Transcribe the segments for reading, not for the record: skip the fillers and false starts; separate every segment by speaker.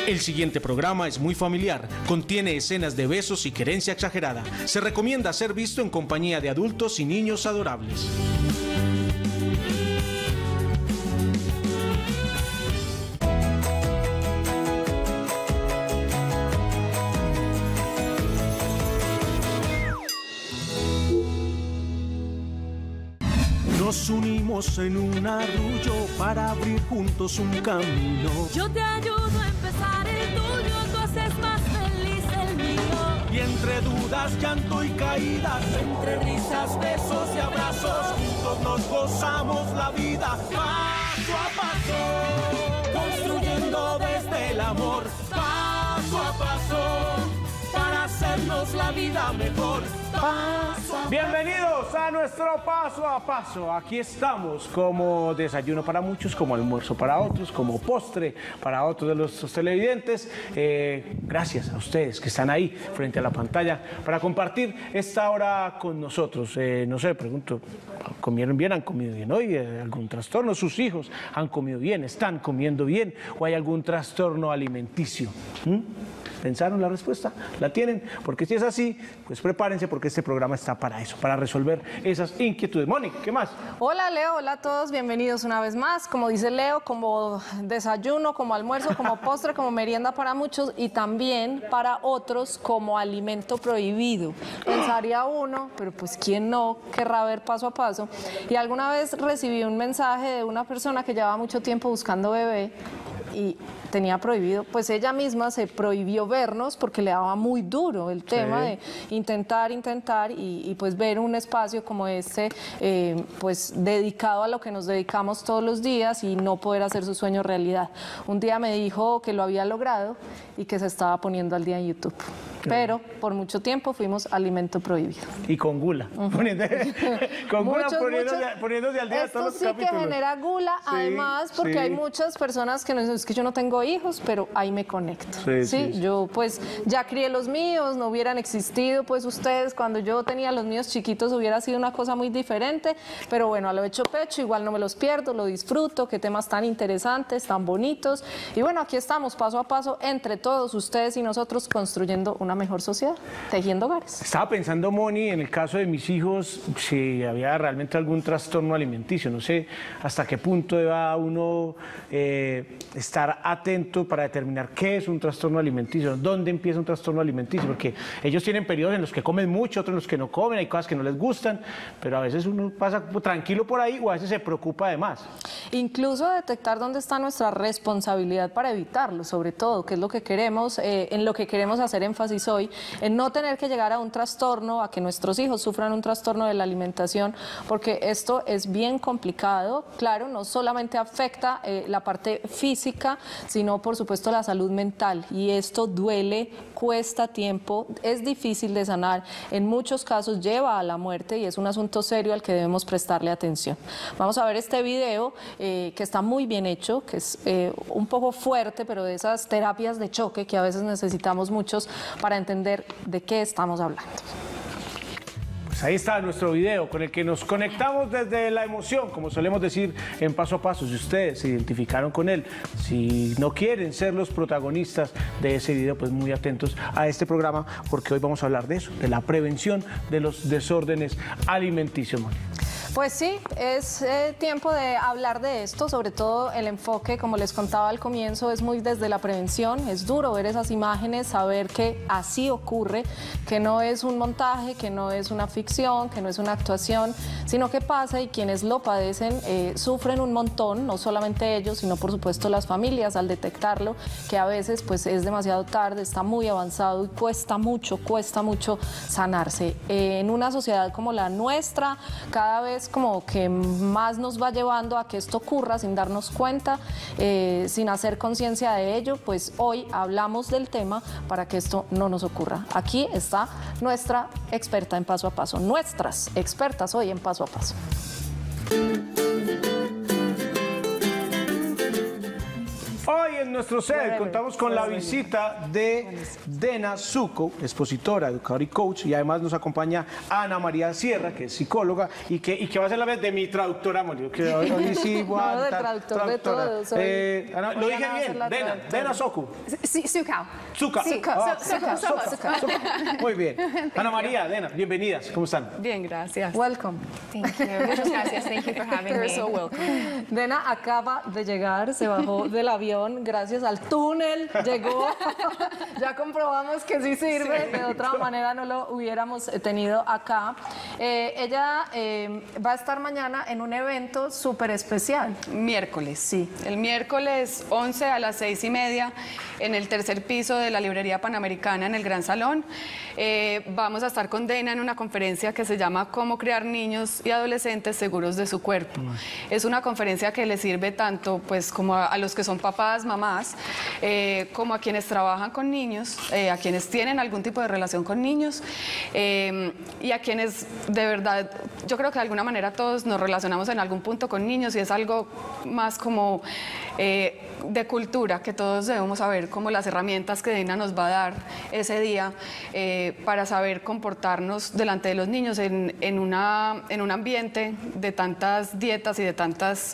Speaker 1: El siguiente programa es muy familiar, contiene escenas de besos y querencia exagerada. Se recomienda ser visto en compañía de adultos y niños adorables. Nos unimos en un arrullo para abrir juntos un camino.
Speaker 2: Yo te ayudo a empezar el tuyo, tú haces más feliz el mío.
Speaker 1: Y entre dudas, llanto y caídas, entre risas, besos y abrazos, juntos nos gozamos la vida paso a paso, construyendo desde el amor paso a paso, para hacernos la vida mejor.
Speaker 3: Bienvenidos a nuestro paso a paso. Aquí estamos como desayuno para muchos, como almuerzo para otros, como postre para otros de nuestros televidentes. Gracias a ustedes que están ahí frente a la pantalla para compartir esta hora con nosotros. No sé, pregunto, ¿comieron bien? ¿Han comido bien hoy? ¿Algún trastorno? ¿Sus hijos han comido bien? ¿Están comiendo bien? ¿O hay algún trastorno alimenticio? ¿Pensaron la respuesta? ¿La tienen? Porque si es así, pues prepárense porque este programa está para eso, para resolver esas inquietudes. Moni, ¿qué más?
Speaker 4: Hola Leo, hola a todos, bienvenidos una vez más. Como dice Leo, como desayuno, como almuerzo, como postre, como merienda para muchos y también para otros como alimento prohibido. Pensaría uno, pero pues quién no querrá ver paso a paso. Y alguna vez recibí un mensaje de una persona que llevaba mucho tiempo buscando bebé y tenía prohibido, pues ella misma se prohibió vernos porque le daba muy duro el tema de intentar y pues ver un espacio como este, pues dedicado a lo que nos dedicamos todos los días y no poder hacer su sueño realidad. Un día me dijo que lo había logrado y que se estaba poniendo al día en YouTube. Pero por mucho tiempo fuimos alimento prohibido.
Speaker 3: Y con gula. Con gula poniéndose al día
Speaker 4: esto
Speaker 3: todos los
Speaker 4: sí
Speaker 3: capítulos.
Speaker 4: Que genera gula, además, porque hay muchas personas que no dicen, es que yo no tengo hijos, pero ahí me conecto. Yo pues ya crié los míos, no hubieran existido pues ustedes cuando yo tenía los míos chiquitos, hubiera sido una cosa muy diferente, pero bueno, a lo hecho pecho, igual no me los pierdo, lo disfruto, qué temas tan interesantes, tan bonitos, y bueno, aquí estamos paso a paso, entre todos ustedes y nosotros, construyendo una mejor sociedad, tejiendo hogares.
Speaker 3: Estaba pensando, Moni, en el caso de mis hijos, si había realmente algún trastorno alimenticio. No sé hasta qué punto deba uno estar atento para determinar qué es un trastorno alimenticio, dónde empieza un trastorno alimenticio, porque ellos tienen periodos en los que comen mucho, otros en los que no comen, hay cosas que no les gustan, pero a veces uno pasa tranquilo por ahí o a veces se preocupa de más.
Speaker 4: Incluso detectar dónde está nuestra responsabilidad para evitarlo, sobre todo, que es lo que queremos, en lo que queremos hacer énfasis hoy, en no tener que llegar a un trastorno, a que nuestros hijos sufran un trastorno de la alimentación, porque esto es bien complicado. Claro, no solamente afecta la parte física, sino por supuesto la salud mental, y esto duele, cuesta tiempo, es difícil de sanar, en muchos casos lleva a la muerte y es un asunto serio al que debemos prestarle atención. Vamos a ver este video que está muy bien hecho, que es un poco fuerte, pero de esas terapias de choque que a veces necesitamos muchos para entender de qué estamos hablando.
Speaker 3: Pues ahí está nuestro video con el que nos conectamos desde la emoción, como solemos decir en Paso a Paso. Si ustedes se identificaron con él, si no quieren ser los protagonistas de ese video, pues muy atentos a este programa, porque hoy vamos a hablar de eso, de la prevención de los desórdenes alimenticios.
Speaker 4: Pues sí, es tiempo de hablar de esto, sobre todo el enfoque, como les contaba al comienzo, es muy desde la prevención. Es duro ver esas imágenes, saber que así ocurre, que no es un montaje, que no es una ficción, que no es una actuación, sino que pasa, y quienes lo padecen sufren un montón, no solamente ellos, sino por supuesto las familias al detectarlo, que a veces pues es demasiado tarde, está muy avanzado y cuesta mucho sanarse. En una sociedad como la nuestra, cada vez como que más nos va llevando a que esto ocurra sin darnos cuenta, sin hacer conciencia de ello. Pues hoy hablamos del tema para que esto no nos ocurra. Aquí está nuestra experta en Paso a Paso, nuestras expertas hoy en Paso a Paso.
Speaker 3: Hoy en nuestro set contamos con la visita de Dena Zucco, expositora, educadora y coach, y además nos acompaña Ana María Sierra, que es psicóloga y que va a ser la vez de mi traductora, que hoy sí voy a
Speaker 4: de traductor de todos.
Speaker 3: Ana, lo dije bien, Dena Zucco.
Speaker 5: Zucca.
Speaker 3: Zucca. Muy bien. Ana María, Dena, bienvenidas, ¿cómo están?
Speaker 5: Bien, gracias.
Speaker 4: Welcome.
Speaker 5: Thank you. Muchas gracias. Thank you for having me. You're so welcome.
Speaker 4: Dena acaba de llegar, se bajó del avión gracias al túnel, llegó. Ya comprobamos que sí sirve, de otra manera no lo hubiéramos tenido acá. Ella va a estar mañana en un evento súper especial.
Speaker 5: Miércoles, sí. El miércoles 11 a las 6:30 en el tercer piso de la Librería Panamericana en el Gran Salón. Vamos a estar con Dena en una conferencia que se llama Cómo crear niños y adolescentes seguros de su cuerpo. Es una conferencia que le sirve tanto pues como a los que son papás, mamás, como a quienes trabajan con niños, a quienes tienen algún tipo de relación con niños y a quienes de verdad, yo creo que de alguna manera todos nos relacionamos en algún punto con niños y es algo más como de cultura que todos debemos saber, como las herramientas que Dena nos va a dar ese día para saber comportarnos delante de los niños en un ambiente de tantas dietas y de tantas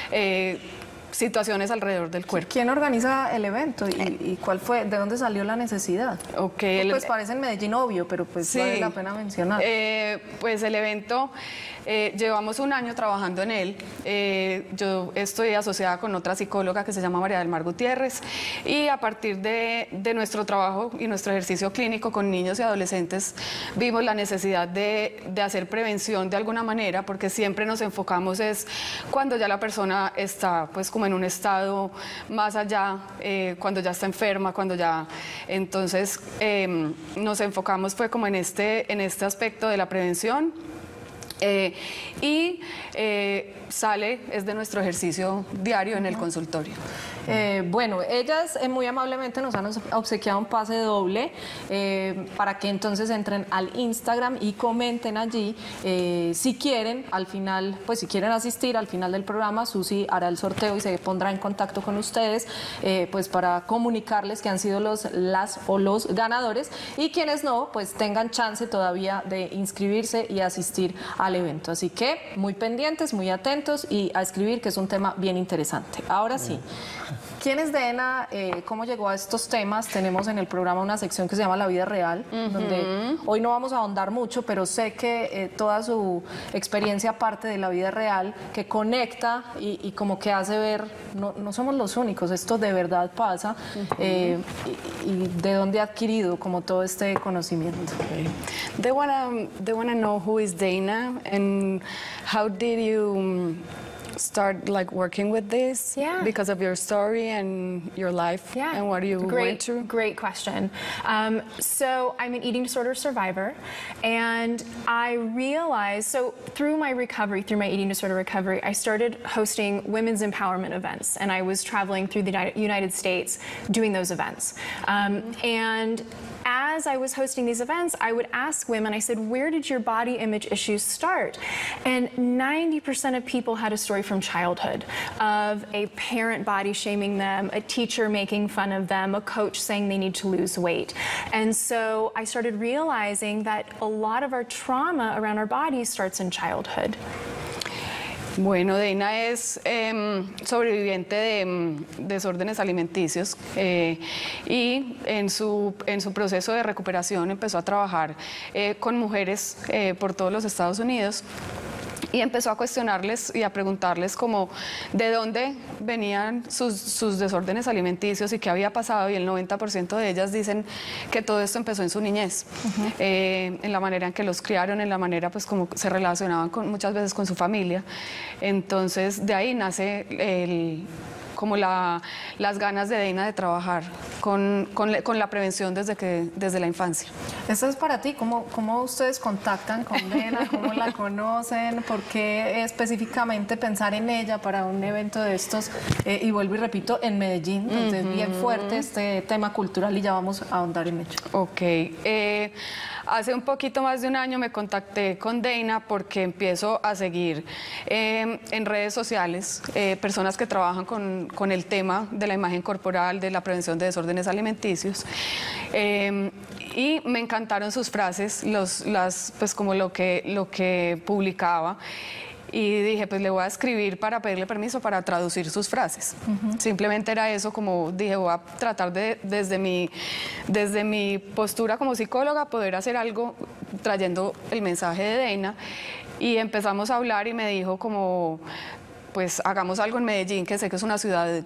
Speaker 5: situaciones alrededor del cuerpo.
Speaker 4: ¿Quién organiza el evento y cuál fue, de dónde salió la necesidad?
Speaker 5: Okay,
Speaker 4: pues parece en Medellín obvio, pero pues sí, vale la pena mencionar.
Speaker 5: Pues el evento, llevamos un año trabajando en él. Yo estoy asociada con otra psicóloga que se llama María del Mar Gutiérrez y a partir de nuestro trabajo y nuestro ejercicio clínico con niños y adolescentes vimos la necesidad de hacer prevención de alguna manera, porque siempre nos enfocamos es cuando ya la persona está pues como en un estado más allá, cuando ya está enferma, cuando ya... Entonces nos enfocamos fue como en este aspecto de la prevención. Sale, es de nuestro ejercicio diario en el consultorio.
Speaker 4: Bueno, ellas muy amablemente nos han obsequiado un pase doble para que entonces entren al Instagram y comenten allí si quieren, al final, pues si quieren asistir al final del programa, Susi hará el sorteo y se pondrá en contacto con ustedes pues para comunicarles que han sido los ganadores y quienes no, pues tengan chance todavía de inscribirse y asistir al evento. Así que muy pendientes, muy atentos y a escribir, que es un tema bien interesante. Ahora sí, ¿quién es Dena? ¿Cómo llegó a estos temas? Tenemos en el programa una sección que se llama La Vida Real, donde hoy no vamos a ahondar mucho, pero sé que toda su experiencia parte de la vida real, que conecta y como que hace ver, no somos los únicos, esto de verdad pasa, y de dónde ha adquirido como todo este conocimiento.
Speaker 5: They wanna know who is Dena and how did you start like working with this?
Speaker 6: Yeah.
Speaker 5: Because of your story and your life.
Speaker 6: Yeah.
Speaker 5: And what you went through?
Speaker 6: Great question. So I'm an eating disorder survivor, and I realized, so through my recovery, through my eating disorder recovery, I started hosting women's empowerment events, and I was traveling through the United States doing those events. And as I was hosting these events, I would ask women, I said, where did your body image issues start? And 90% of people had a story from childhood of a parent body shaming them, a teacher making fun of them, a coach saying they need to lose weight. And so I started realizing that a lot of our trauma around our bodies starts in childhood.
Speaker 5: Bueno, Dena es sobreviviente de desórdenes alimenticios y en su proceso de recuperación empezó a trabajar con mujeres por todos los Estados Unidos. Y empezó a cuestionarles y a preguntarles como de dónde venían sus desórdenes alimenticios y qué había pasado, y el 90% de ellas dicen que todo esto empezó en su niñez, en la manera en que los criaron, en la manera pues como se relacionaban muchas veces con su familia. Entonces de ahí nace como las ganas de Dena de trabajar con la prevención desde la infancia.
Speaker 4: Esto es para ti, ¿cómo ustedes contactan con Dena? ¿Cómo la conocen? ¿Por qué específicamente pensar en ella para un evento de estos? Y vuelvo y repito, en Medellín, entonces bien fuerte este tema cultural y ya vamos a ahondar en ello.
Speaker 5: Ok. Hace un poquito más de un año me contacté con Dana porque empiezo a seguir en redes sociales personas que trabajan con el tema de la imagen corporal, de la prevención de desórdenes alimenticios. Y me encantaron sus frases, pues como lo que publicaba. Y dije, pues le voy a escribir para pedirle permiso para traducir sus frases. Simplemente era eso, como dije, voy a tratar de, desde mi postura como psicóloga, poder hacer algo trayendo el mensaje de Dana. Y empezamos a hablar y me dijo como, pues hagamos algo en Medellín, que sé que es una ciudad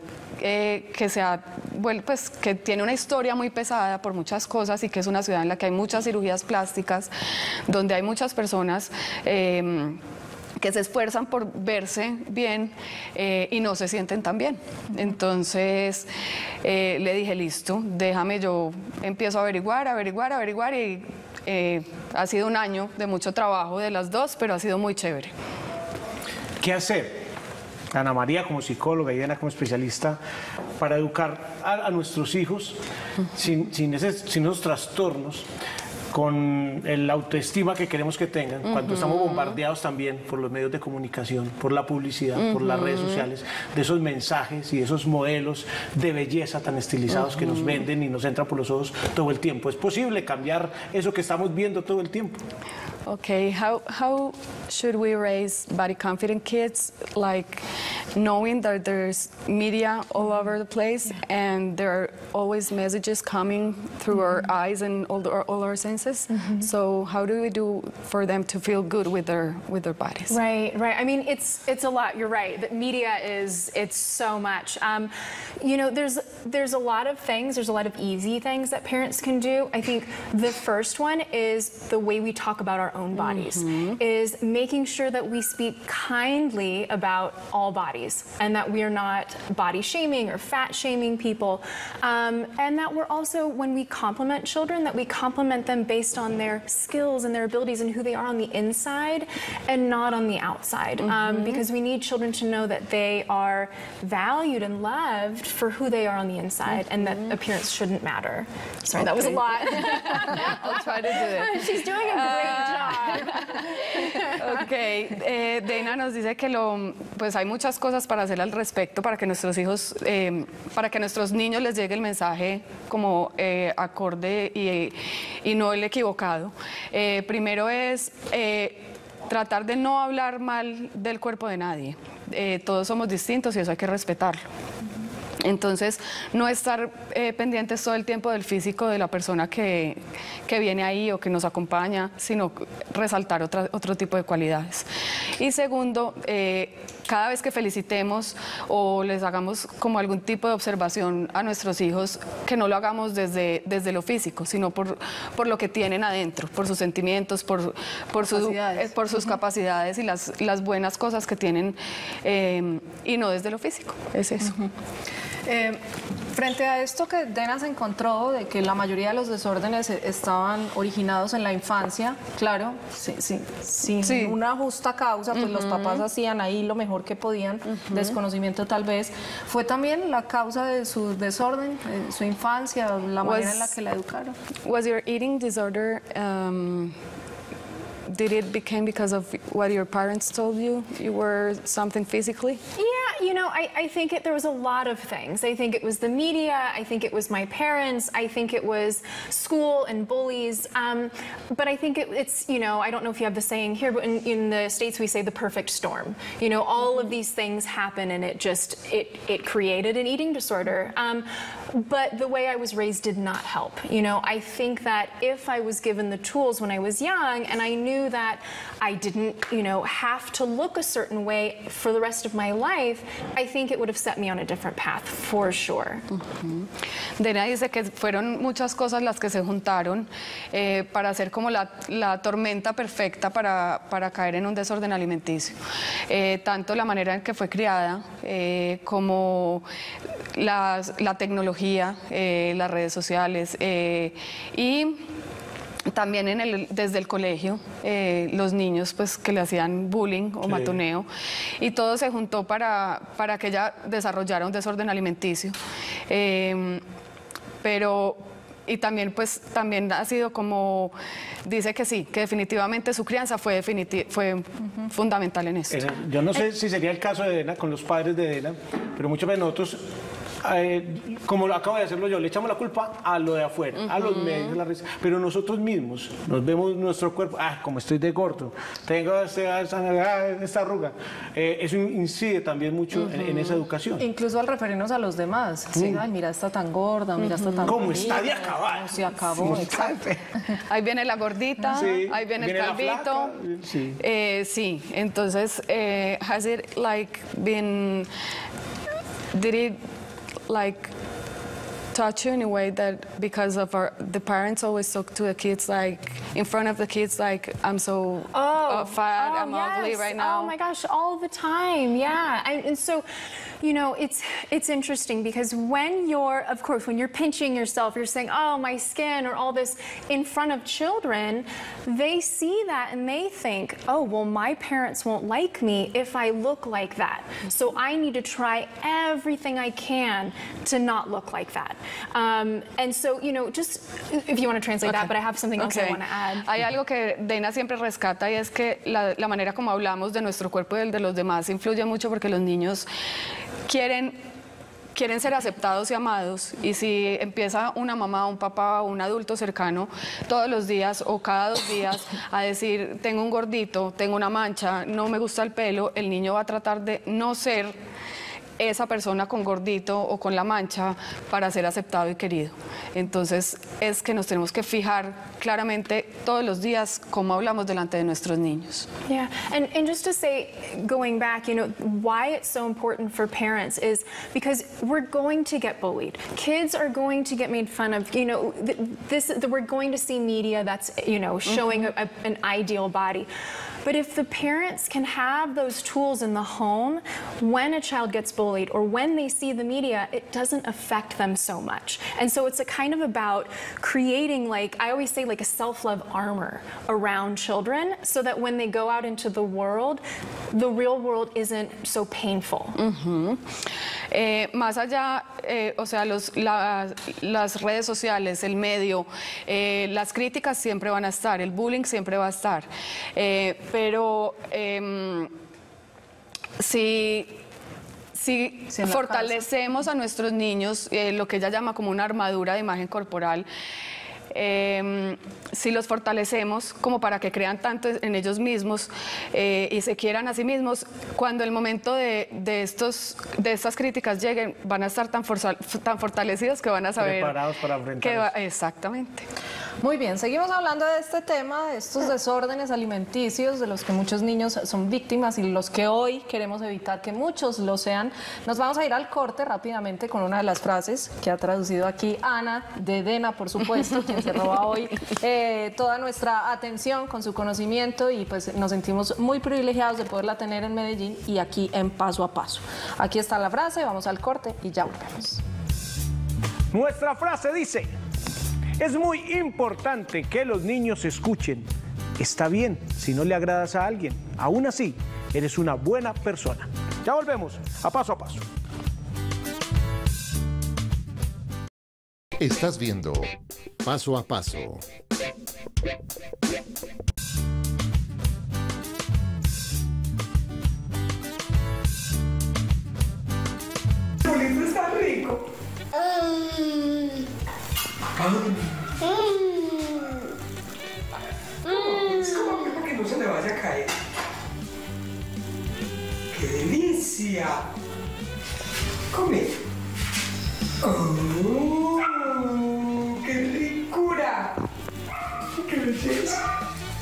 Speaker 5: pues, que tiene una historia muy pesada por muchas cosas y que es una ciudad en la que hay muchas cirugías plásticas, donde hay muchas personas que se esfuerzan por verse bien y no se sienten tan bien. Entonces le dije, listo, déjame, yo empiezo a averiguar y ha sido un año de mucho trabajo de las dos, pero ha sido muy chévere.
Speaker 3: ¿Qué hacer, Ana María como psicóloga y Dana como especialista, para educar a nuestros hijos sin esos trastornos, con el autoestima que queremos que tengan, cuando estamos bombardeados también por los medios de comunicación, por la publicidad, por las redes sociales, de esos mensajes y esos modelos de belleza tan estilizados que nos venden y nos entran por los ojos todo el tiempo? ¿Es posible cambiar eso que estamos viendo todo el tiempo?
Speaker 5: Okay, how should we raise body confident kids, like knowing that there's media all over the place and there are always messages coming through our eyes and all our senses? So how do we do for them to feel good with their bodies?
Speaker 6: Right. I mean, it's a lot. You're right. The media it's so much. You know, there's a lot of things. There's a lot of easy things that parents can do. I think the first one is the way we talk about our own bodies, is making sure that we speak kindly about all bodies and that we are not body shaming or fat shaming people, and that we're also, when we compliment children, that we compliment them based on their skills and their abilities and who they are on the inside and not on the outside, because we need children to know that they are valued and loved for who they are on the inside and that appearance shouldn't matter. Sorry, that was a lot.
Speaker 5: I'll try to do it.
Speaker 6: She's doing a great job.
Speaker 5: Ok, Dana nos dice que pues hay muchas cosas para hacer al respecto para que nuestros hijos, para que a nuestros niños les llegue el mensaje como acorde y no el equivocado. Primero es tratar de no hablar mal del cuerpo de nadie. Todos somos distintos y eso hay que respetarlo. Entonces, no estar pendientes todo el tiempo del físico de la persona que viene ahí o que nos acompaña, sino resaltar otro tipo de cualidades. Y segundo, cada vez que felicitemos o les hagamos como algún tipo de observación a nuestros hijos, que no lo hagamos desde lo físico, sino por lo que tienen adentro, por sus sentimientos, por sus capacidades y las buenas cosas que tienen, y no desde lo físico. Es eso.
Speaker 4: Frente a esto que Dana se encontró, de que la mayoría de los desórdenes estaban originados en la infancia, claro, sin una justa causa, pues los papás hacían ahí lo mejor que podían, desconocimiento tal vez. ¿Fue también la causa de su desorden, su infancia, la manera en la que la educaron?
Speaker 5: Was your eating disorder, did it become because of what your parents told you? You were something physically?
Speaker 6: Yeah, you know, I think there was a lot of things. I think it was the media, I think it was my parents, I think it was school and bullies, but I think it's, you know, I don't know if you have the saying here, but in the States we say the perfect storm. You know, all of these things happen and it created an eating disorder. But the way I was raised did not help. You know, I think that if I was given the tools when I was young and I knew that I didn't, you know, have to look a certain way for the rest of my life, I think it would have set me on a different path, for sure.
Speaker 5: Dana dice que fueron muchas cosas las que se juntaron para hacer como la tormenta perfecta para caer en un desorden alimenticio. Tanto la manera en que fue criada, como la tecnología, las redes sociales, y también desde el colegio, los niños pues que le hacían bullying o matoneo, y todo se juntó para que ella desarrollara un desorden alimenticio. Pero y también pues también ha sido como, dice que sí, que definitivamente su crianza fue fundamental en esto.
Speaker 3: Yo no sé si sería el caso de Dena con los padres de Dena, pero muchas veces nosotros, como lo acabo de hacerlo yo, le echamos la culpa a lo de afuera, a los medios, a la risa, pero nosotros mismos nos vemos nuestro cuerpo, como estoy de gordo, tengo esta arruga, eso incide también mucho en esa educación.
Speaker 4: Incluso al referirnos a los demás, sí, ay, mira, está tan gorda, mira, está tan
Speaker 3: ¿Cómo
Speaker 4: bonita,
Speaker 3: está de acabar?
Speaker 4: ¿Cómo se acabó? Exacto.
Speaker 5: Ahí viene la gordita,
Speaker 3: sí,
Speaker 5: ahí viene el calvito.
Speaker 3: Sí.
Speaker 5: Sí, entonces, has it like been, did it like touch you in a way that because of the parents always talk to the kids like in front of the kids like I'm so fat, I'm ugly right now?
Speaker 6: Oh my gosh, all the time, yeah. And so, you know, it's interesting because when you're, of course, when you're pinching yourself, you're saying, oh, my skin or all this in front of children, they see that and they think, oh, well, my parents won't like me if I look like that. So I need to try everything I can to not look like that. And so, you know, just if you want to translate that, but I have something else I want to add.
Speaker 5: Hay algo que Dana siempre rescata y es que la manera como hablamos de nuestro cuerpo y del de los demás influye mucho porque los niños quieren ser aceptados y amados, y si empieza una mamá, un papá o un adulto cercano todos los días o cada 2 días a decir tengo un gordito, tengo una mancha, no me gusta el pelo, el niño va a tratar de no ser esa persona con gordito o con la mancha para ser aceptado y querido. Entonces es que nos tenemos que fijar claramente todos los días cómo hablamos delante de nuestros niños.
Speaker 6: Yeah, and just to say, going back, you know, why it's so important for parents is because we're going to get bullied. Kids are going to get made fun of. You know, we're going to see media that's, you know, showing an ideal body. But if the parents can have those tools in the home, when a child gets bullied or when they see the media, it doesn't affect them so much. And so it's a kind of about creating, like, I always say, like a self-love armor around children so that when they go out into the real world isn't so painful.
Speaker 5: Más allá, o sea, las redes sociales, el medio, las críticas siempre van a estar, el bullying siempre va a estar, pero si fortalecemos a nuestros niños, lo que ella llama como una armadura de imagen corporal, si los fortalecemos como para que crean tanto en ellos mismos y se quieran a sí mismos, cuando el momento de estas críticas lleguen, van a estar tan fortalecidos que van a saber
Speaker 3: preparados para enfrentar eso.
Speaker 5: Exactamente.
Speaker 4: Muy bien, seguimos hablando de este tema, de estos desórdenes alimenticios de los que muchos niños son víctimas y los que hoy queremos evitar que muchos lo sean. Nos vamos a ir al corte rápidamente con una de las frases que ha traducido aquí Ana, de Dena, por supuesto, quien se roba hoy toda nuestra atención con su conocimiento, y pues nos sentimos muy privilegiados de poderla tener en Medellín y aquí en Paso a Paso. Aquí está la frase, vamos al corte y ya volvemos.
Speaker 3: Nuestra frase dice: es muy importante que los niños escuchen. Está bien si no le agradas a alguien, aún así eres una buena persona. Ya volvemos a Paso a Paso.
Speaker 7: Estás viendo Paso a Paso.
Speaker 8: Esto está rico. Es como para que no se le vaya a caer. ¡Qué delicia! Come. ¡Oh! ¡Qué ricura! ¡Qué belleza!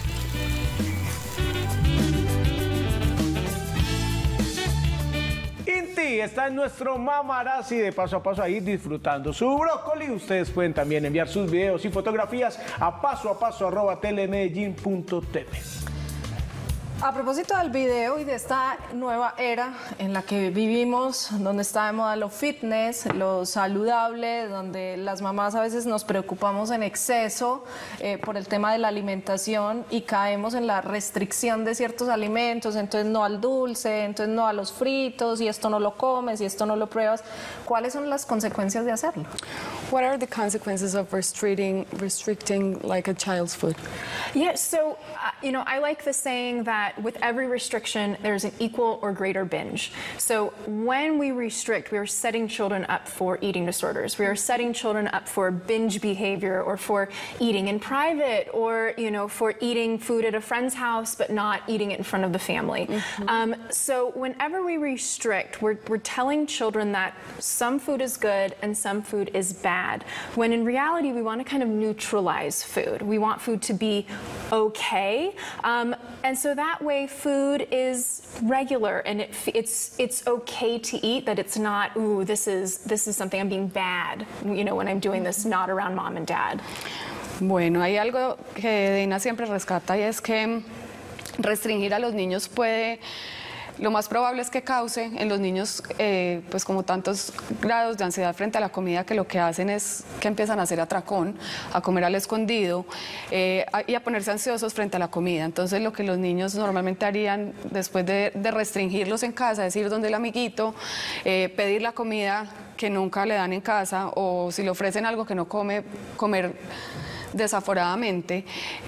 Speaker 3: Inti está en nuestro Mamarazzi de Paso a Paso ahí disfrutando su brócoli. Ustedes pueden también enviar sus videos y fotografías a pasoapaso@telemedellin.tv.
Speaker 4: A propósito del video y de esta nueva era en la que vivimos, donde está de moda lo fitness, lo saludable, donde las mamás a veces nos preocupamos en exceso por el tema de la alimentación y caemos en la restricción de ciertos alimentos, entonces no al dulce, entonces no a los fritos, y esto no lo comes, y esto no lo pruebas. ¿Cuáles son las consecuencias de hacerlo?
Speaker 5: What are the consequences of restricting like a child's food?
Speaker 6: Yeah, so, you know, I like the saying that with every restriction, there's an equal or greater binge. So when we restrict, we are setting children up for eating disorders. We are setting children up for binge behavior, or for eating in private, or, you know, for eating food at a friend's house but not eating it in front of the family. So whenever we restrict, we're telling children that some food is good and some food is bad, when in reality we want to kind of neutralize food. We want food to be okay, and so that way food is regular and it's okay to eat, that it's not, ooh, this is something I'm being bad, you know, when I'm doing this not around mom and dad.
Speaker 5: Bueno, hay algo que Dana siempre rescata, y es que restringir a los niños puede, lo más probable es que cause en los niños pues como tantos grados de ansiedad frente a la comida, que lo que hacen es que empiezan a hacer atracón, a comer al escondido y a ponerse ansiosos frente a la comida. Entonces lo que los niños normalmente harían después de restringirlos en casa es ir donde el amiguito, pedir la comida que nunca le dan en casa, o si le ofrecen algo que no come, comer desaforadamente,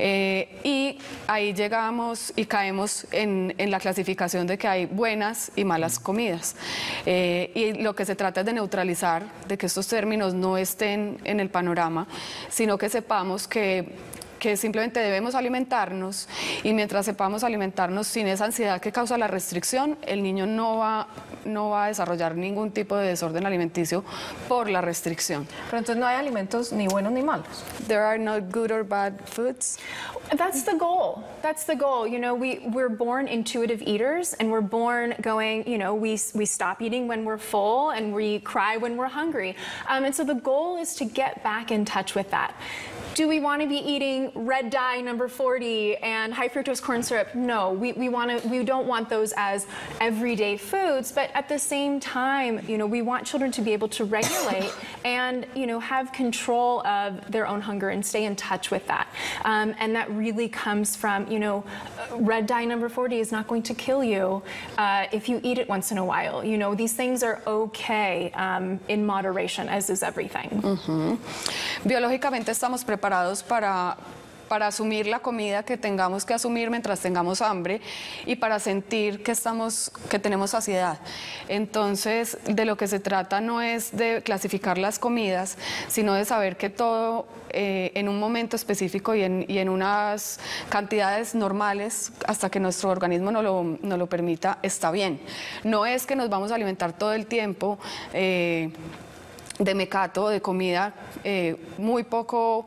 Speaker 5: y ahí llegamos y caemos en la clasificación de que hay buenas y malas comidas, y lo que se trata es de neutralizar, de que estos términos no estén en el panorama, sino que sepamos que simplemente debemos alimentarnos, y mientras sepamos alimentarnos sin esa ansiedad que causa la restricción, el niño no va a desarrollar ningún tipo de desorden alimenticio por la restricción.
Speaker 4: Pero entonces no hay alimentos ni buenos ni malos.
Speaker 5: There are no good or bad foods.
Speaker 6: That's the goal. That's the goal. You know, we're born intuitive eaters, and we're born going, you know, we stop eating when we're full and we cry when we're hungry. And so the goal is to get back in touch with that. Do we want to be eating red dye number 40 and high fructose corn syrup? No, we don't want those as everyday foods, but at the same time, you know, we want children to be able to regulate and, you know, have control of their own hunger and stay in touch with that. And that really comes from, you know, red dye number 40 is not going to kill you if you eat it once in a while. You know, these things are okay in moderation, as is everything.
Speaker 5: Biológicamente estamos preparados para asumir la comida que tengamos que asumir mientras tengamos hambre, y para sentir que tenemos saciedad. Entonces, de lo que se trata no es de clasificar las comidas, sino de saber que todo en un momento específico y en unas cantidades normales, hasta que nuestro organismo no lo permita, está bien. No es que nos vamos a alimentar todo el tiempo de mecato, de comida muy poco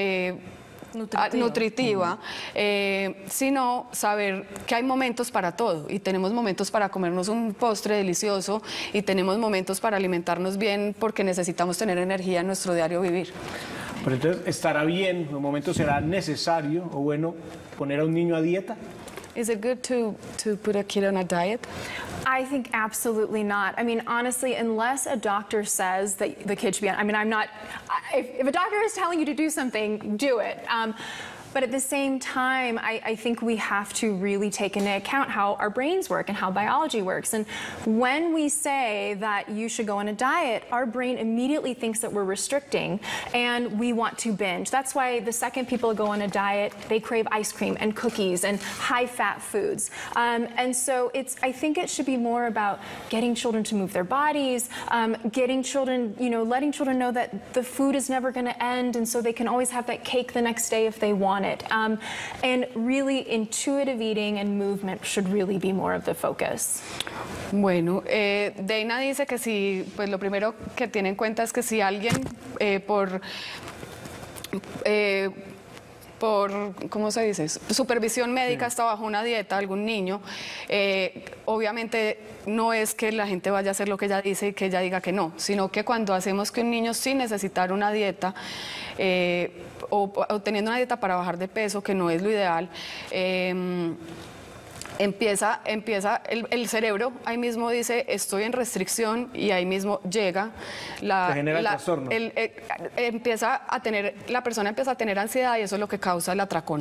Speaker 5: nutritiva, sino saber que hay momentos para todo, y tenemos momentos para comernos un postre delicioso, y tenemos momentos para alimentarnos bien, porque necesitamos tener energía en nuestro diario vivir.
Speaker 3: Pero entonces, ¿estará bien, en un momento será necesario o bueno poner a un niño a dieta?
Speaker 5: Is it good to put a kid on a diet?
Speaker 6: I think absolutely not. I mean, honestly, unless a doctor says that the kid should be on, I mean, if a doctor is telling you to do something, do it. But at the same time, I think we have to really take into account how our brains work and how biology works. And when we say that you should go on a diet, our brain immediately thinks that we're restricting and we want to binge. That's why the second people go on a diet, they crave ice cream and cookies and high-fat foods. And so I think it should be more about getting children to move their bodies, getting children, you know, letting children know that the food is never going to end, and so they can always have that cake the next day if they want it. And really, intuitive eating and movement should really be more of the focus.
Speaker 5: Bueno, Dana dice que si, pues lo primero que tiene en cuenta es que si alguien por ¿cómo se dice? Supervisión médica está bajo una dieta, algún niño, obviamente no es que la gente vaya a hacer lo que ella dice y que ella diga que no, sino que cuando hacemos que un niño sin necesitar una dieta o teniendo una dieta para bajar de peso, que no es lo ideal, empieza el cerebro, ahí mismo dice estoy en restricción y ahí mismo llega
Speaker 3: Se genera el trastorno.
Speaker 5: la persona empieza a tener ansiedad y eso es lo que causa el atracón.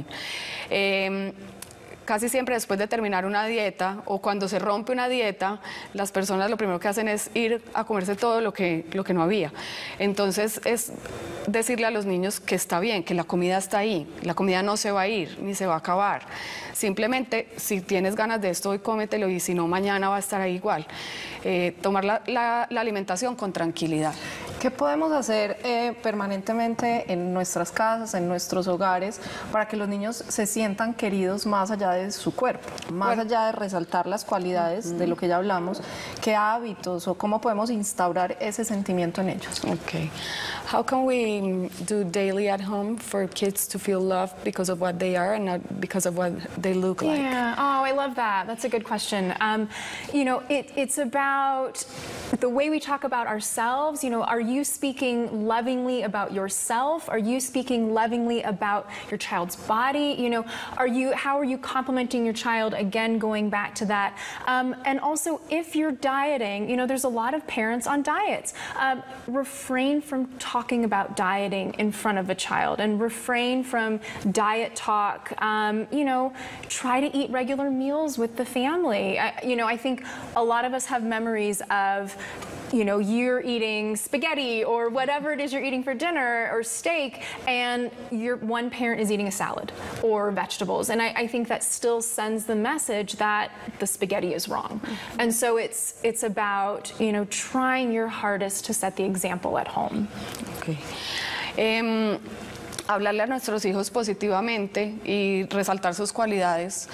Speaker 5: Casi siempre después de terminar una dieta o cuando se rompe una dieta, las personas lo primero que hacen es ir a comerse todo lo que no había. Entonces es decirle a los niños que está bien, que la comida está ahí, la comida no se va a ir ni se va a acabar. Simplemente si tienes ganas de esto hoy cómetelo y si no mañana va a estar ahí igual. Tomar la alimentación con tranquilidad.
Speaker 4: ¿Qué podemos hacer permanentemente en nuestras casas, en nuestros hogares, para que los niños se sientan queridos más allá de su cuerpo, más allá de resaltar las cualidades de lo que ya hablamos? ¿Qué hábitos o cómo podemos instaurar ese sentimiento en ellos?
Speaker 5: Okay. How can we do daily at home for kids to feel loved because of what they are and not because of what they look like?
Speaker 6: Yeah, oh, I love that. That's a good question. You know, it's about the way we talk about ourselves. You know, are you speaking lovingly about yourself? Are you speaking lovingly about your child's body? You know, how are you complimenting your child? Again, going back to that. And also, if you're dieting, you know, there's a lot of parents on diets. Refrain from talking about dieting in front of a child and refrain from diet talk. You know, try to eat regular meals with the family. You know, I think a lot of us have memories of, you know, you're eating spaghetti or whatever it is you're eating for dinner or steak, and one parent is eating a salad or vegetables. And I think that still sends the message that the spaghetti is wrong. And so it's about, you know, trying your hardest to set the example at home.
Speaker 5: Okay. Hablarle a nuestros hijos positivamente y resaltar sus cualidades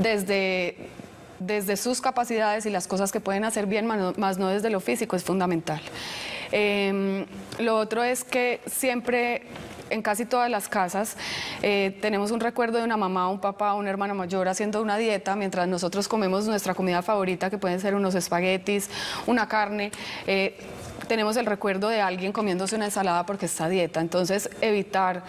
Speaker 5: desde sus capacidades y las cosas que pueden hacer bien, más no desde lo físico, es fundamental. Lo otro es que siempre, en casi todas las casas, tenemos un recuerdo de una mamá, un papá, una hermana mayor haciendo una dieta mientras nosotros comemos nuestra comida favorita, que pueden ser unos espaguetis, una carne. Tenemos el recuerdo de alguien comiéndose una ensalada porque está a dieta. Entonces, evitar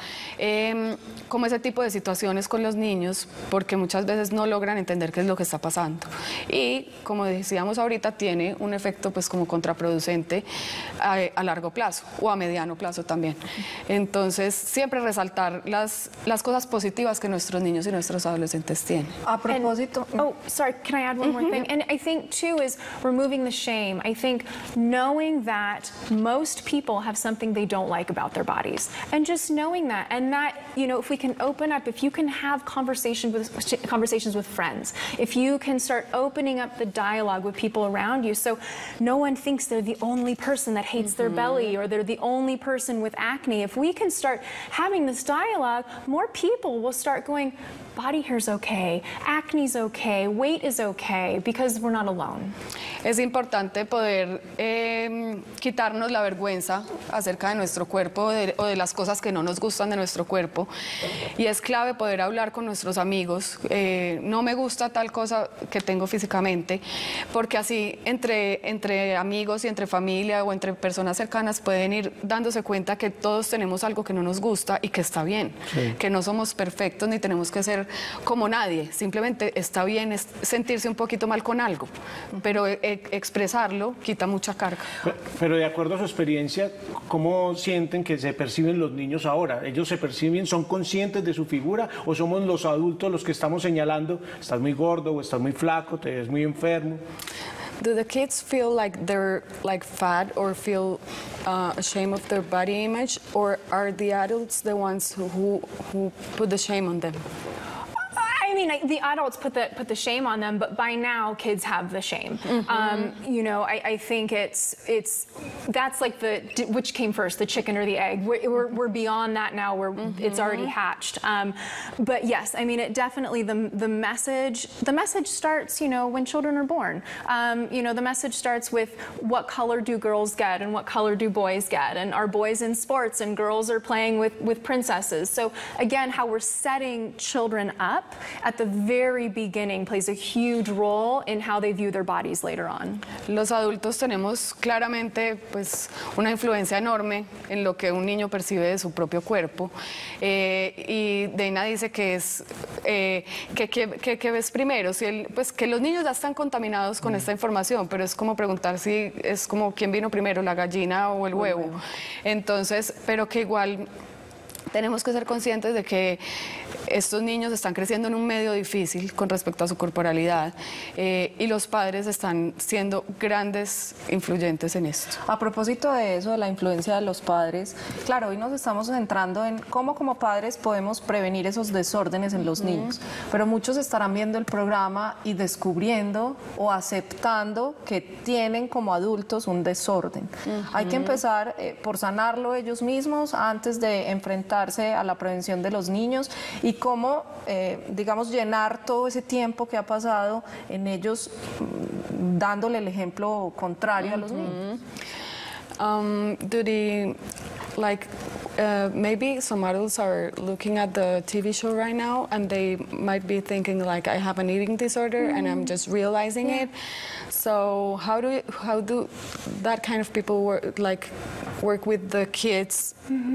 Speaker 5: como ese tipo de situaciones con los niños, porque muchas veces no logran entender qué es lo que está pasando. Y, como decíamos ahorita, tiene un efecto pues como contraproducente a largo plazo o a mediano plazo también. Entonces, siempre resaltar las cosas positivas que nuestros niños y nuestros adolescentes tienen.
Speaker 4: A propósito...
Speaker 6: Sorry, can I add one more thing? And I think, too, is removing the shame. I think knowing that most people have something they don't like about their bodies, and just knowing that, and that, you know, if we can open up, if you can have conversations with friends, if you can start opening up the dialogue with people around you, so no one thinks they're the only person that hates their belly or they're the only person with acne. If we can start having this dialogue, more people will start going, body hair's okay, acne's okay, weight is okay, because we're not alone.
Speaker 5: Es importante poder quitarnos la vergüenza acerca de nuestro cuerpo o de las cosas que no nos gustan de nuestro cuerpo, y es clave poder hablar con nuestros amigos. No me gusta tal cosa que tengo físicamente, porque así entre amigos y entre familia o entre personas cercanas pueden ir dándose cuenta que todos tenemos algo que no nos gusta y que está bien, que no somos perfectos ni tenemos que ser como nadie, simplemente está bien sentirse un poquito mal con algo, pero expresarlo quita mucha carga.
Speaker 3: Pero de acuerdo a su experiencia, ¿cómo sienten que se perciben los niños ahora? ¿Ellos se perciben, son conscientes de su figura, o somos los adultos los que estamos señalando, estás muy gordo o estás muy flaco, te ves muy enfermo?
Speaker 5: Do the kids feel like they're like fat or feel ashamed of their body image, or are the adults the ones who put the shame on them?
Speaker 6: I mean, the adults put the shame on them, but by now kids have the shame. You know, I think that's like which came first, the chicken or the egg? We're beyond that now, where it's already hatched. But yes, I mean, it definitely the message starts, you know, when children are born. You know, the message starts with what color do girls get and what color do boys get, and are boys in sports and girls are playing with princesses. So again, how we're setting children up at the very beginning plays a huge role in how they view their bodies later on.
Speaker 5: Los adultos tenemos claramente pues, una influencia enorme en lo que un niño percibe de su propio cuerpo. Y Dana dice que es que ves primero, si pues que los niños ya están contaminados con esta información, pero es como preguntar si es como quién vino primero, la gallina o el huevo. Entonces, pero que igual tenemos que ser conscientes de que estos niños están creciendo en un medio difícil con respecto a su corporalidad y los padres están siendo grandes influyentes en esto.
Speaker 4: A propósito de eso, de la influencia de los padres, claro, hoy nos estamos centrando en cómo como padres podemos prevenir esos desórdenes en los niños, pero muchos estarán viendo el programa y descubriendo o aceptando que tienen como adultos un desorden. Hay que empezar por sanarlo ellos mismos antes de enfrentarse a la prevención de los niños y cómo, digamos, llenar todo ese tiempo que ha pasado en ellos dándole el ejemplo contrario a los niños.
Speaker 5: Maybe some adults are looking at the TV show right now and they might be thinking like, I have an eating disorder and I'm just realizing it. So how do that kind of people work with the kids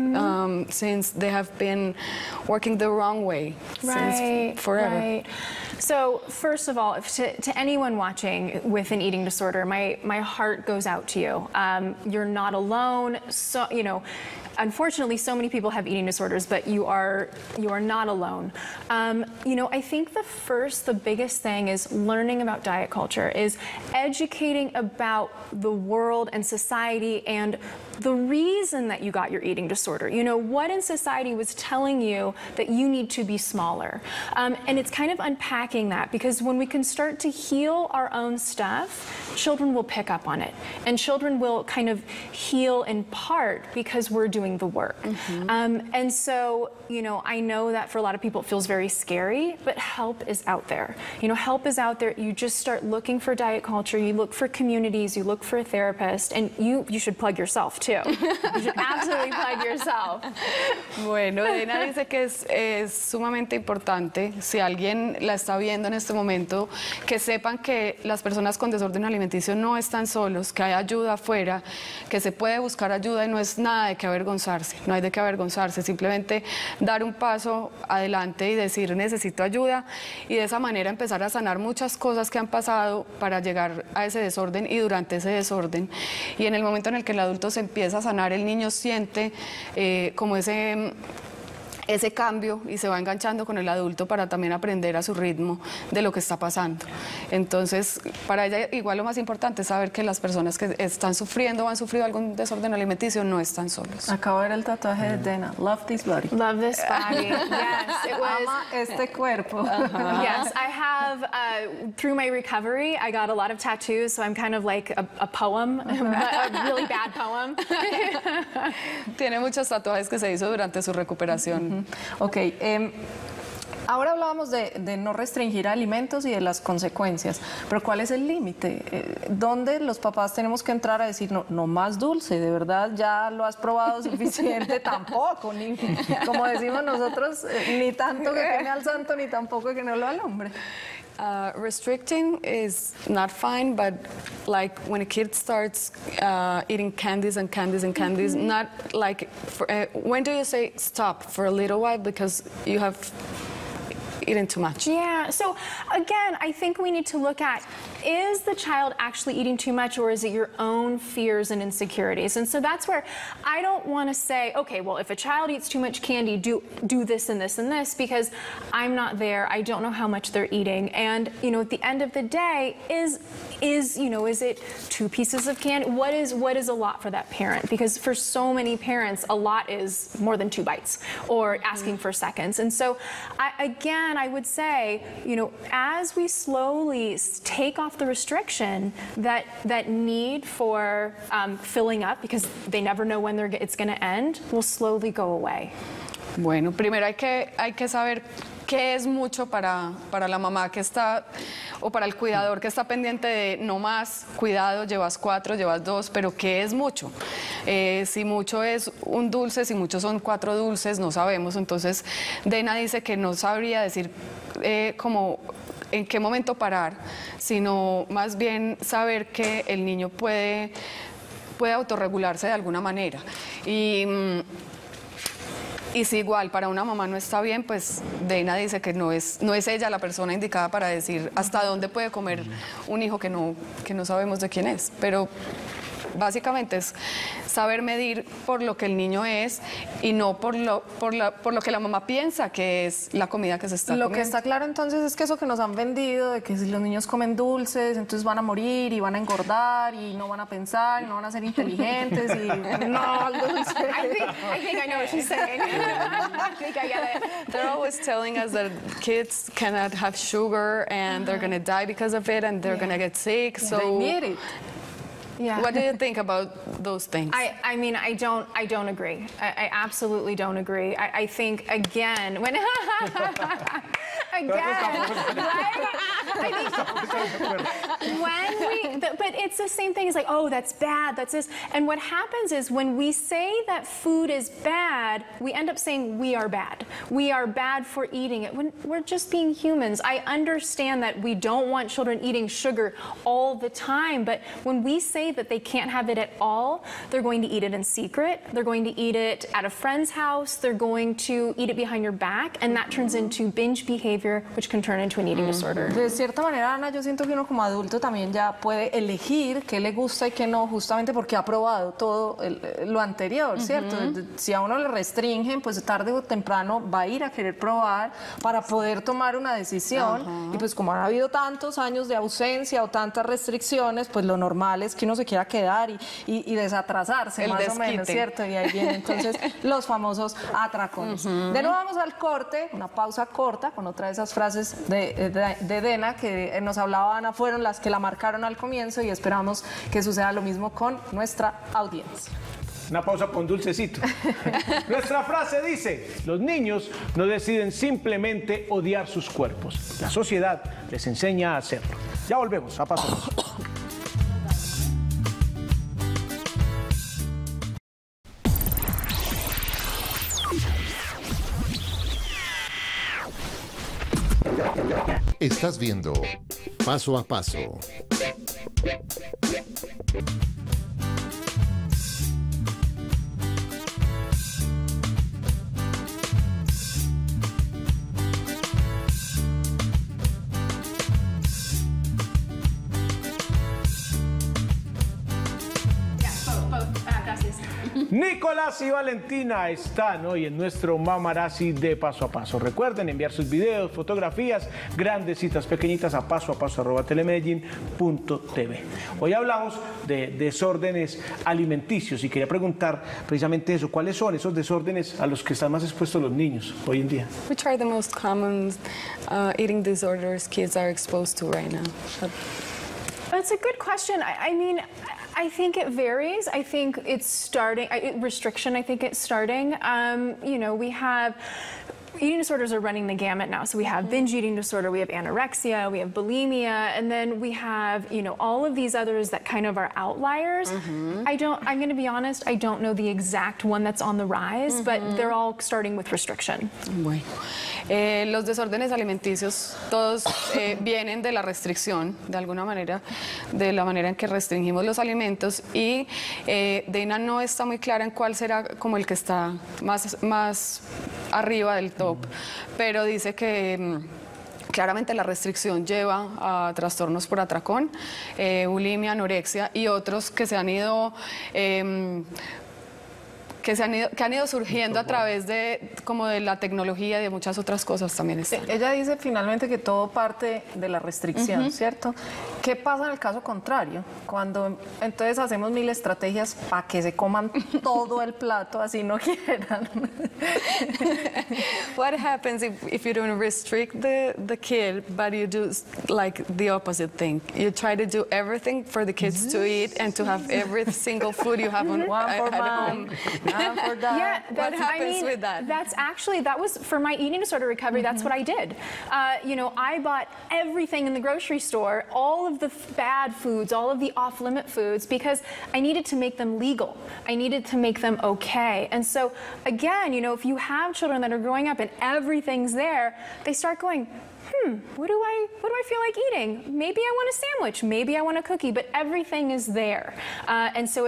Speaker 5: since they have been working the wrong way since forever?
Speaker 6: Right. So first of all, to anyone watching with an eating disorder, my heart goes out to you. You're not alone. So, you know, unfortunately, so many people have eating disorders, but you are not alone. You know, I think the biggest thing is learning about diet culture, is educating about the world and society and the reason that you got your eating disorder. You know, what in society was telling you that you need to be smaller. And it's kind of unpacking that, because when we can start to heal our own stuff, children will pick up on it. And children will kind of heal in part because we're doing the work. And so, you know, I know that for a lot of people it feels very scary, but help is out there. You know, help is out there. You just start looking for diet culture, you look for communities, you look for a therapist, and you should plug yourself too. You should absolutely plug yourself.
Speaker 5: Bueno, Dana dice que es sumamente importante, si alguien la está viendo en este momento, que sepan que las personas con desorden alimenticio no están solos, que hay ayuda afuera, que se puede buscar ayuda y no es nada de que avergonzarse, no hay de qué avergonzarse, simplemente dar un paso adelante y decir necesito ayuda y de esa manera empezar a sanar muchas cosas que han pasado para llegar a ese desorden y durante ese desorden. Y en el momento en el que el adulto se empieza a sanar, el niño siente como ese cambio y se va enganchando con el adulto para también aprender a su ritmo de lo que está pasando. Entonces, para ella igual lo más importante es saber que las personas que están sufriendo o han sufrido algún desorden alimenticio no están solos.
Speaker 4: Acabo de ver el tatuaje de Dana. Love this body.
Speaker 6: Love this body. Yes, it was.
Speaker 4: Ama este cuerpo.
Speaker 6: Yes, I have, through my recovery, I got a lot of tattoos, so I'm kind of like a poem, a really bad poem.
Speaker 5: Tiene muchos tatuajes que se hizo durante su recuperación.
Speaker 4: Ok, ahora hablábamos de no restringir alimentos y de las consecuencias, pero ¿cuál es el límite? ¿Dónde los papás tenemos que entrar a decir no más dulce? ¿De verdad ya lo has probado suficiente? Tampoco, ni, como decimos nosotros, ni tanto que queme al santo, ni tampoco que no lo alumbre.
Speaker 5: Restricting is not fine, but like when a kid starts eating candies and candies and candies, not like, when do you say stop for a little while because you have eating too much?
Speaker 6: Yeah, so again, I think we need to look at, is the child actually eating too much, or is it your own fears and insecurities? And so that's where I don't want to say, okay, well, if a child eats too much candy, do this and this and this, because I'm not there. I don't know how much they're eating. And, you know, at the end of the day, is it 2 pieces of candy? What is a lot for that parent? Because for so many parents, a lot is more than 2 bites or asking for seconds. And so I would say, you know, as we slowly take off the restriction, that need for filling up, because they never know when it's going to end, will slowly go away.
Speaker 5: Bueno, primero hay que saber qué es mucho para la mamá que está, o para el cuidador que está pendiente de no más, cuidado, llevas 4, llevas 2, pero qué es mucho. Si mucho es un dulce, si muchos son 4 dulces, no sabemos. Entonces, Dana dice que no sabría decir como en qué momento parar, sino más bien saber que el niño puede autorregularse de alguna manera. Y si igual para una mamá no está bien, pues Dana dice que no es ella la persona indicada para decir hasta dónde puede comer un hijo que no sabemos de quién es. Pero básicamente es saber medir por lo que el niño es y no por lo que la mamá piensa que es la comida que se está comiendo.
Speaker 4: Lo que está claro entonces es que eso que nos han vendido de que si los niños comen dulces, entonces van a morir y van a engordar y no van a pensar y no van a ser inteligentes y no, el dulce.
Speaker 6: I think I know what she's saying. I think I get it.
Speaker 5: They're always telling us that kids cannot have sugar and they're going to die because of it and they're going to get sick. So
Speaker 4: They need it.
Speaker 6: Yeah.
Speaker 5: what do you think about those things?
Speaker 6: I mean, I don't agree. I absolutely don't agree. I think, again, when... But it's the same thing. It's like, oh, that's bad, that's this. And what happens is when we say that food is bad, we end up saying we are bad. We are bad for eating it. When we're just being humans. I understand that we don't want children eating sugar all the time, but when we say that they can't have it at all, they're going to eat it in secret. They're going to eat it at a friend's house. They're going to eat it behind your back, and that turns into binge behavior, which can turn into an eating disorder.
Speaker 4: De cierta manera, Ana, yo siento que uno como adulto también ya puede elegir qué le gusta y qué no, justamente porque ha probado todo lo anterior, ¿cierto? Si a uno le restringen, pues tarde o temprano va a ir a querer probar para poder tomar una decisión. Y pues como han habido tantos años de ausencia o tantas restricciones, pues lo normal es que uno se quiera quedar y desatrasarse, más o menos, ¿cierto? Y ahí vienen entonces los famosos atracones. De nuevo vamos al corte, una pausa corta con otra de esas frases de Dana que nos hablaba Ana, fueron las que la marcaron al comienzo y esperamos que suceda lo mismo con nuestra audiencia.
Speaker 3: Una pausa con dulcecito. Nuestra frase dice, los niños no deciden simplemente odiar sus cuerpos. La sociedad les enseña a hacerlo. Ya volvemos a Paso a Paso.
Speaker 7: Estás viendo Paso a Paso.
Speaker 3: Nicolás y Valentina están hoy en nuestro Mamarazzi de Paso a Paso. Recuerden enviar sus videos, fotografías, grandecitas, pequeñitas a pasoapaso@telemedellin.tv. Hoy hablamos de desórdenes alimenticios y quería preguntar precisamente eso. ¿Cuáles son esos desórdenes a los que están más expuestos los niños hoy en día?
Speaker 5: Which are the most common eating disorders kids are exposed to right now?
Speaker 6: That's a good question. I mean, I think it varies. I think it's starting, restriction, I think it's starting. You know, we have, eating disorders are running the gamut now. So we have binge eating disorder, we have anorexia, we have bulimia, and then we have, you know, all of these others that kind of are outliers. I'm going to be honest, I don't know the exact one that's on the rise, but they're all starting with restriction.
Speaker 5: Bueno, los desórdenes alimenticios todos vienen de la restricción, de alguna manera, de la manera en que restringimos los alimentos y Dana no está muy clara en cuál será como el que está más arriba del top, pero dice que claramente la restricción lleva a trastornos por atracón, bulimia, anorexia y otros que se han ido que han ido surgiendo a través de la tecnología y de muchas otras cosas también.
Speaker 4: Ella dice finalmente que todo parte de la restricción, ¿cierto? ¿Qué pasa en el caso contrario? Cuando entonces hacemos 1000 estrategias para que se coman todo el plato, así no quieran.
Speaker 5: What happens if you don't restrict the kid, but you do like the opposite thing? You try to do everything for the kids to eat and to have every single food you have on
Speaker 4: One for
Speaker 5: at
Speaker 4: mom,
Speaker 5: home.
Speaker 4: one for dad.
Speaker 6: Yeah,
Speaker 5: What happens with that?
Speaker 6: That's actually, that was for my eating disorder recovery. That's what I did. You know, I bought everything in the grocery store, all of the bad foods, all of the off-limit foods, because I needed to make them legal. I needed to make them okay. And so, again, you know, if you have children that are growing up and everything's there, they start going, what do I feel like eating? Maybe I want a sandwich, maybe I want a cookie, but everything is there. And so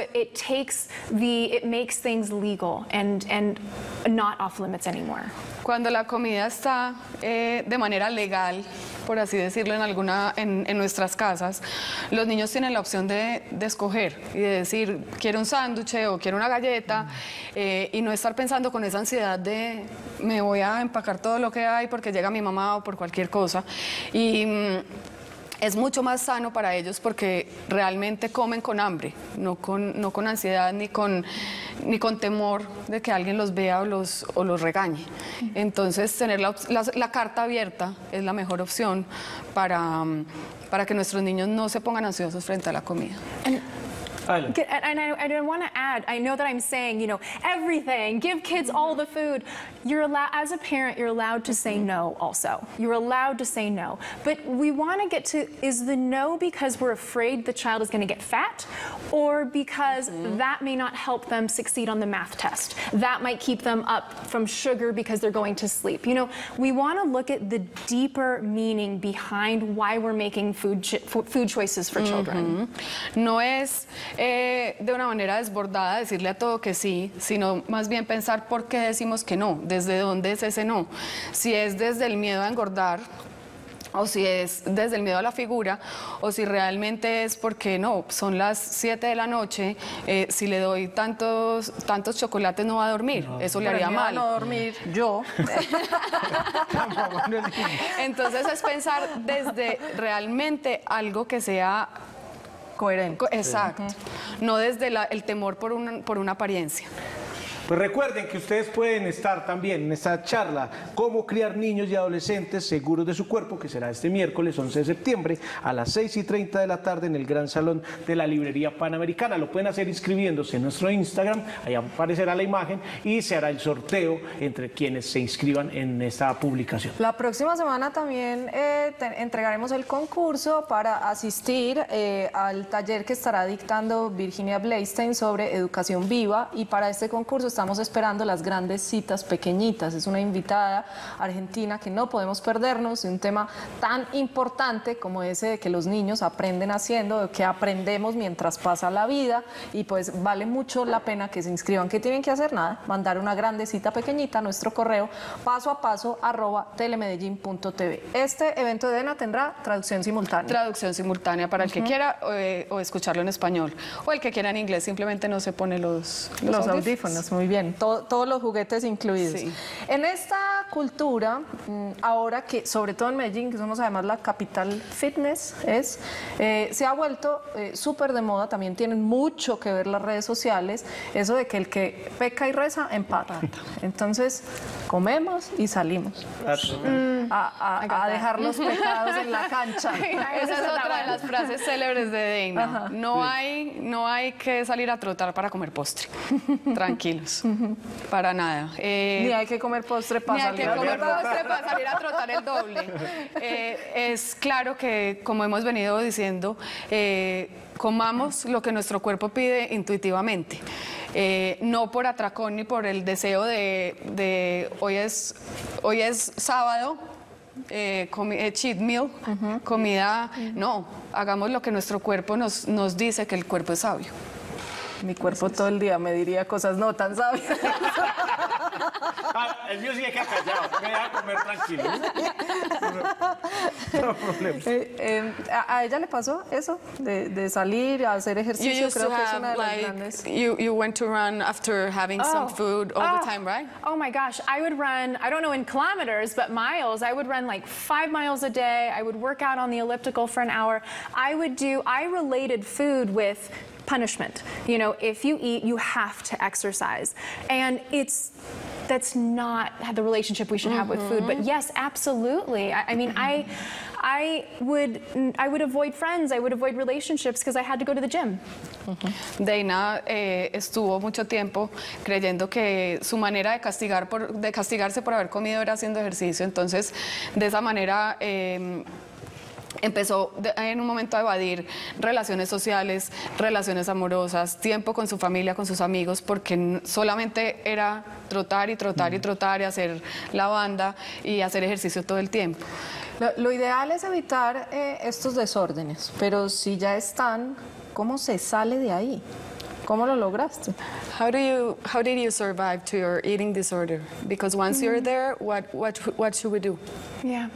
Speaker 6: it makes things legal and not off limits anymore.
Speaker 5: Cuando la comida está de manera legal, por así decirlo, en nuestras casas, los niños tienen la opción de escoger y de decir, quiero un sándwich o quiero una galleta, y no estar pensando con esa ansiedad de me voy a empacar todo lo que hay porque llega mi mamá o por cualquier cosa. Y es mucho más sano para ellos porque realmente comen con hambre, no con ansiedad ni con temor de que alguien los vea o los regañe. Entonces, tener la carta abierta es la mejor opción para que nuestros niños no se pongan ansiosos frente a la comida.
Speaker 6: And I want to add, I know that I'm saying, you know, everything, give kids all the food. You're allowed, as a parent, you're allowed to say no also. You're allowed to say no. But we want to get to, is the no because we're afraid the child is going to get fat, or because that may not help them succeed on the math test? That might keep them up from sugar because they're going to sleep. You know, we want to look at the deeper meaning behind why we're making food choices for children.
Speaker 5: No es de una manera desbordada decirle a todo que sí, sino más bien pensar por qué decimos que no, desde dónde es ese no. Si es desde el miedo a engordar, o si es desde el miedo a la figura, o si realmente es porque no, son las 7 de la noche, si le doy tantos chocolates no va a dormir, eso le haría mal.
Speaker 4: No dormir, yo.
Speaker 5: Entonces es pensar desde realmente algo que sea
Speaker 4: Coherente.
Speaker 5: Exacto, no desde el temor por una apariencia.
Speaker 3: Pues recuerden que ustedes pueden estar también en esta charla Cómo criar niños y adolescentes seguros de su cuerpo, que será este miércoles 11 de septiembre a las 6:30 de la tarde en el Gran Salón de la Librería Panamericana. Lo pueden hacer inscribiéndose en nuestro Instagram, ahí aparecerá la imagen y se hará el sorteo entre quienes se inscriban en esta publicación.
Speaker 4: La próxima semana también entregaremos el concurso para asistir al taller que estará dictando Virginia Bleistein sobre educación viva, y para este concurso estamos esperando las grandes citas pequeñitas. Es una invitada argentina que no podemos perdernos, de un tema tan importante como ese de que los niños aprenden haciendo, de que aprendemos mientras pasa la vida, y pues vale mucho la pena que se inscriban. ¿Qué tienen que hacer? Nada, mandar una grande cita pequeñita a nuestro correo pasoapaso@telemedellin.tv. Este evento de EDENA tendrá traducción simultánea.
Speaker 5: Traducción simultánea para el que quiera o escucharlo en español, o el que quiera en inglés, simplemente no se pone los
Speaker 4: audífonos. Muy bien, todos los juguetes incluidos.
Speaker 5: Sí.
Speaker 4: En esta cultura, ahora que, sobre todo en Medellín, que somos además la capital fitness, se ha vuelto súper de moda, también tienen mucho que ver las redes sociales, eso de que el que peca y reza, empata. Entonces, comemos y salimos a dejar los pecados en la cancha.
Speaker 5: Esa es otra de las frases célebres de Dana. No hay que salir a trotar para comer postre. Tranquilos. Para nada.
Speaker 4: Ni hay que comer postre para salir
Speaker 5: a trotar el doble. Es claro que, como hemos venido diciendo, comamos lo que nuestro cuerpo pide intuitivamente. No por atracón ni por el deseo de hoy es sábado, cheat meal, comida. No, hagamos lo que nuestro cuerpo nos dice que el cuerpo es sabio.
Speaker 4: Mi cuerpo todo el día me diría cosas no tan sabias.
Speaker 3: El mío sigue que callado, me deja comer tranquilo. No problema.
Speaker 4: ¿A ella le pasó eso? De salir a hacer
Speaker 5: You
Speaker 4: ejercicio,
Speaker 5: used
Speaker 4: creo
Speaker 5: to
Speaker 4: que es
Speaker 5: have,
Speaker 4: una de las
Speaker 5: like,
Speaker 4: grandes.
Speaker 5: you went to run after having some food all the time, right?
Speaker 6: Oh my gosh, I would run, I don't know in kilometers, but miles. I would run like 5 miles a day. I would work out on the elliptical for an hour. I related food with punishment. You know, if you eat, you have to exercise. And that's not the relationship we should have with food. But yes, absolutely. I mean, I would avoid friends, I would avoid relationships because I had to go to the gym.
Speaker 5: Dana estuvo mucho tiempo creyendo que su manera de castigarse por haber comido era haciendo ejercicio. Entonces, de esa manera empezó en un momento a evadir relaciones sociales, relaciones amorosas, tiempo con su familia, con sus amigos, porque solamente era trotar y trotar y trotar y hacer la banda y hacer ejercicio todo el tiempo.
Speaker 4: Lo ideal es evitar estos desórdenes, pero si ya están, ¿cómo se sale de ahí? ¿Cómo lo lograste?
Speaker 5: How did you survive to your eating disorder? Because once you're there, what should we do?
Speaker 6: Yeah.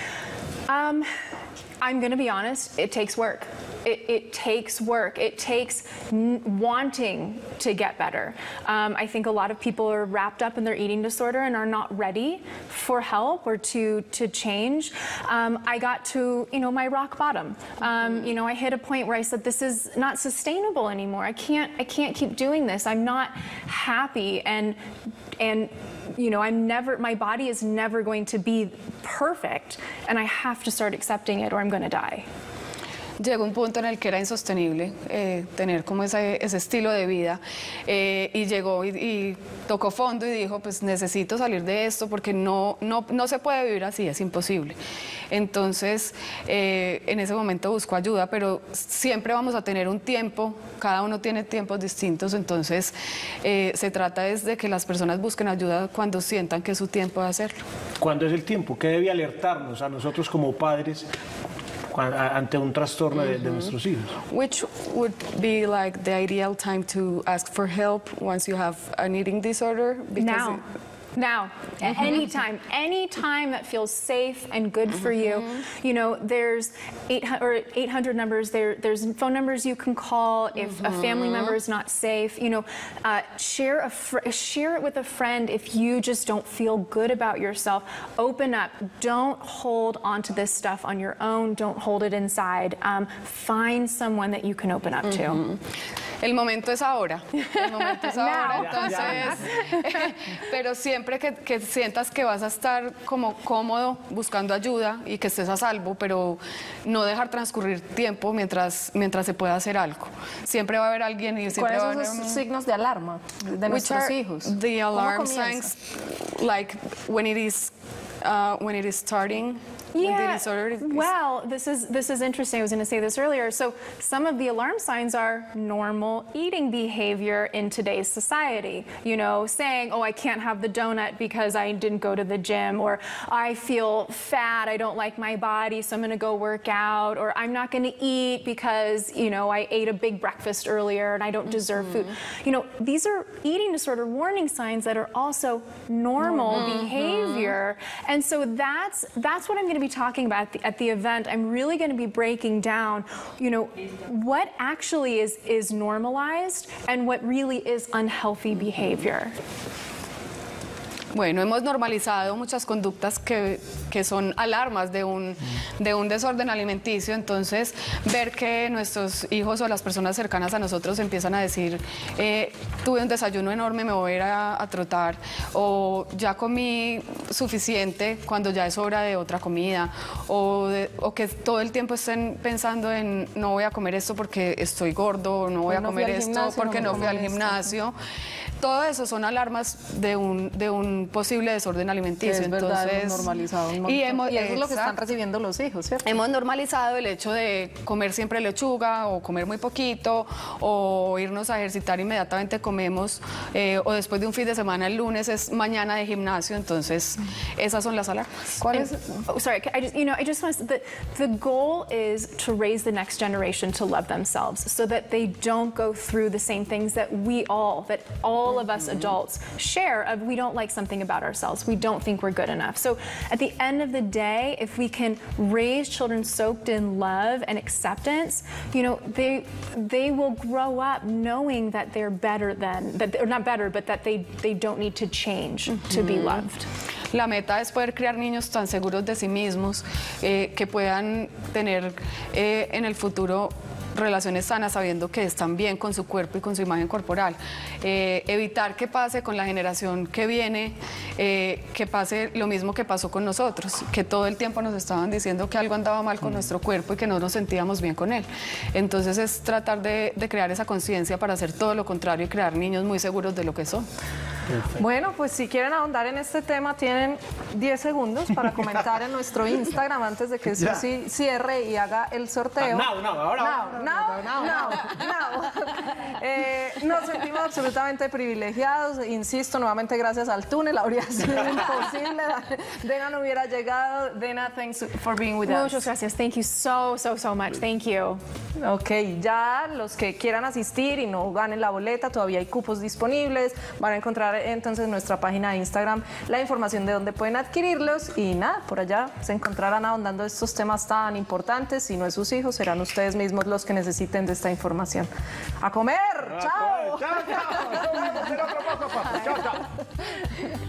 Speaker 6: I'm going to be honest, it takes work. It takes work. It takes wanting to get better. I think a lot of people are wrapped up in their eating disorder and are not ready for help or to change. I got to, my rock bottom. I hit a point where I said, this is not sustainable anymore. I can't keep doing this. I'm not happy and my body is never going to be perfect, and I have to start accepting it or I'm going to die.
Speaker 5: Llegó un punto en el que era insostenible tener como ese estilo de vida y llegó y tocó fondo y dijo, pues necesito salir de esto porque no se puede vivir así, es imposible. Entonces, en ese momento buscó ayuda, pero siempre vamos a tener un tiempo, cada uno tiene tiempos distintos, entonces se trata de que las personas busquen ayuda cuando sientan que es su tiempo de hacerlo.
Speaker 3: ¿Cuándo es el tiempo? ¿Qué debe alertarnos a nosotros como padres ante un trastorno de nuestros hijos?
Speaker 5: Which would be like the ideal time to ask for help once you have an eating disorder? Because
Speaker 6: Now, anytime that feels safe and good for you. There's 800 numbers. There's phone numbers you can call if a family member is not safe. Share it with a friend if you just don't feel good about yourself. Open up. Don't hold onto this stuff on your own. Don't hold it inside. Find someone that you can open up to.
Speaker 5: El momento es ahora. Entonces, pero siempre que sientas que vas a estar como cómodo buscando ayuda y que estés a salvo, pero no dejar transcurrir tiempo mientras se pueda hacer algo. Siempre va a haber alguien y siempre va a haber...
Speaker 4: ¿Cuáles son los signos de alarma de nuestros hijos?
Speaker 5: The alarm signs, like when it is starting.
Speaker 6: Yeah, well, this is interesting. I was going to say this earlier. So some of the alarm signs are normal eating behavior in today's society. Saying, oh, I can't have the donut because I didn't go to the gym, or I feel fat, I don't like my body, so I'm going to go work out, or I'm not going to eat because, I ate a big breakfast earlier and I don't deserve food. These are eating disorder warning signs that are also normal behavior. And so that's what I'm going to be talking about at the event. I'm really going to be breaking down, what actually is normalized and what really is unhealthy behavior.
Speaker 5: Bueno, hemos normalizado muchas conductas que son alarmas de un desorden alimenticio, entonces ver que nuestros hijos o las personas cercanas a nosotros empiezan a decir, tuve un desayuno enorme, me voy a ir a trotar, o ya comí suficiente cuando ya es hora de otra comida, o que todo el tiempo estén pensando en no voy a comer esto porque estoy gordo, o no voy a comer esto porque no fui al gimnasio. Todo eso son alarmas de un posible desorden alimenticio.
Speaker 4: Es verdad, hemos normalizado un montón. Y eso es lo que están recibiendo los hijos, ¿cierto?
Speaker 5: Hemos normalizado el hecho de comer siempre lechuga o comer muy poquito o irnos a ejercitar inmediatamente comemos o después de un fin de semana el lunes es mañana de gimnasio, entonces esas son las alarmas.
Speaker 6: ¿Cuál es? Oh, sorry, I just want to, the goal is to raise the next generation to love themselves so that they don't go through the same things that all all of us adults share of we don't like something about ourselves. We don't think we're good enough. So at the end of the day, if we can raise children soaked in love and acceptance, you know, they will grow up knowing that they're better than, that they're not better, but that they don't need to change to be loved.
Speaker 5: La meta es poder crear niños tan seguros de sí mismos que puedan tener en el futuro relaciones sanas sabiendo que están bien con su cuerpo y con su imagen corporal. Evitar que pase con la generación que viene, que pase lo mismo que pasó con nosotros, que todo el tiempo nos estaban diciendo que algo andaba mal con nuestro cuerpo y que no nos sentíamos bien con él. Entonces es tratar de crear esa conciencia para hacer todo lo contrario y crear niños muy seguros de lo que son.
Speaker 4: Perfecto. Bueno, pues si quieren ahondar en este tema, tienen 10 segundos para comentar en nuestro Instagram antes de que Susi cierre y haga el sorteo. Nos sentimos absolutamente privilegiados. Insisto, nuevamente gracias al túnel. Habría sido imposible. Dena no hubiera llegado. Dena, thanks for being with us.
Speaker 6: Muchas gracias. Thank you so much. Thank you.
Speaker 4: Ok, ya los que quieran asistir y no ganen la boleta, todavía hay cupos disponibles. Van a encontrar entonces en nuestra página de Instagram la información de dónde pueden adquirirlos y nada, por allá se encontrarán ahondando estos temas tan importantes. Si no es sus hijos, serán ustedes mismos los que necesiten de esta información. ¡A comer! ¡Chao!
Speaker 3: ¡Chao, chao! Nos vemos en otro poco, papá. ¡Chao, chao!